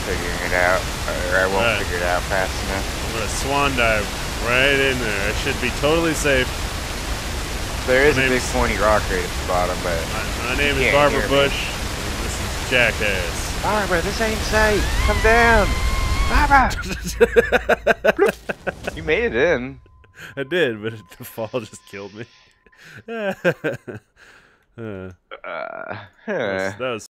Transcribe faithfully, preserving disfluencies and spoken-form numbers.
figuring it out, or I won't right. figure it out fast enough. I'm gonna swan dive right in there. I should be totally safe. There is my a big pointy rock right at the bottom, but my, my name is Barbra Bush, and this is Jackass. Barbra, this ain't safe. Come down, Barbra. You made it in. I did, but the fall just killed me. uh, Uh, that was, that was